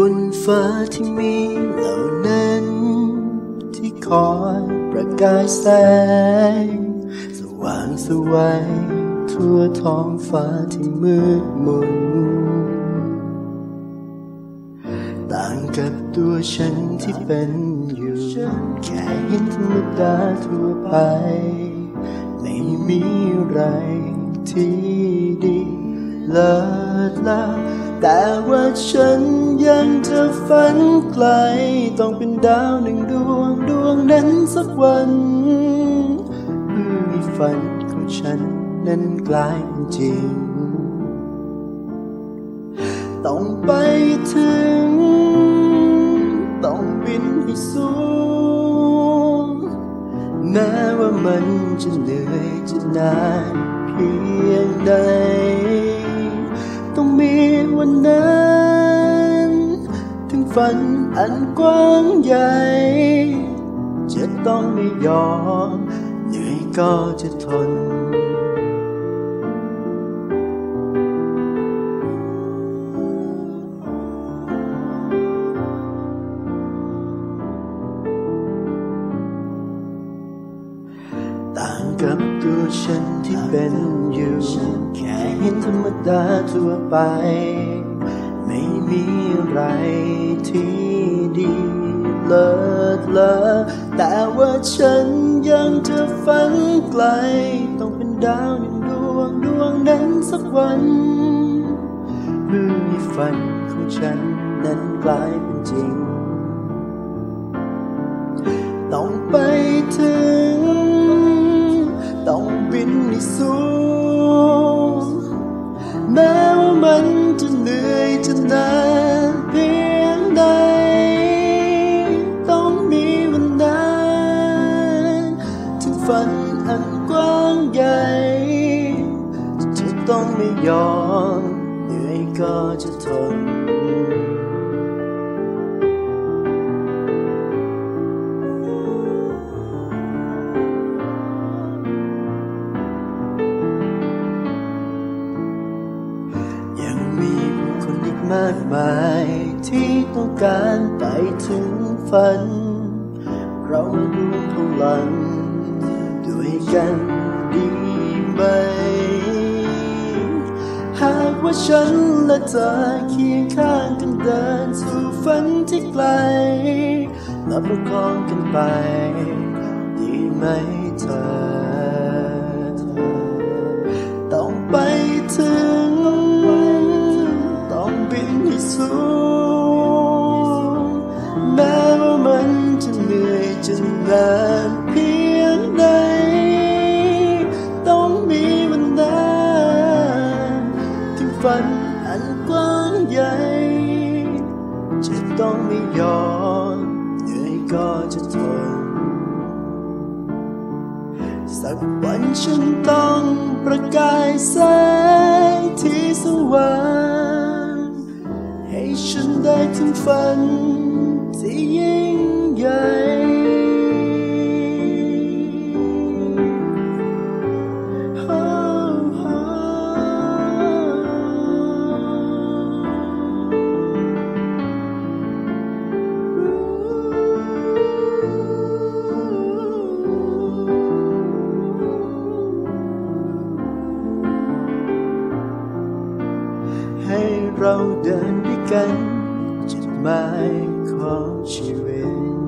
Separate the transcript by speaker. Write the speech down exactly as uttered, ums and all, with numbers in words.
Speaker 1: นฟ้าที่มีเหล่านั้นที่คอยประกายแสงสว่างสวัยทั่วท้องฟ้าที่มืดมนต่างกับตัวฉันที่เป็นอยู่แค่เห็นธรรมดาทั่วไปไม่มีอะไรที่ดีเลิศล้ำแต่ว่าฉันยังจะฝันไกลต้องเป็นดาวหนึ่งดวงดวงนั้นสักวันเพื่อให้ฝันของฉันนั้นกลายเป็นจริงต้องไปถึงต้องบินให้สูงแม้ว่ามันจะเหนื่อยจะนานเพียงใดต้องมีวันนั้นถึงฝันอันกว้างใหญ่จะต้องไม่ยอมเหนื่อยก็จะทนต่างกับตัวฉันที่เป็นอยู่แค่เห็นธรรมดาทั่วไปไม่มีอะไรที่ดีเลิศเลอแต่ว่าฉันยังจะฝันไกลต้องเป็นดาวหนึ่งดวงดวงนั้นสักวันเพื่อให้ฝันของฉันนั้นกลายเป็นจริงต้องไปถึงต้องบินให้สูงแม้ว่ามันจะเหนื่อยจะนานเพียงใดต้องมีวันนั้นถึงฝันอันกว้างใหญ่จะต้องไม่ยอมเหนื่อยก็จะทนมากมายที่ต้องการไปถึงฝันเรามารวมพลังด้วยกันดีไหมหากว่าฉันและเธอเคียงข้างกันเดินสู่ฝันที่ไกลและประคองกันไปดีไหมเธอต้องไปถึงบินให้สูงแม้ว่ามันจะเหนื่อยจะนานเพียงใดต้องมีวันนั้นถึงฝันอันกว้างใหญ่จะต้องไม่ยอมเหนื่อยก็จะทนสักวันฉันต้องประกายแสงที่สว่างให้ฉันได้ถึงฝันที่ยิ่งใหญ่เราเดินด้วยกันจุดหมายของชีวิต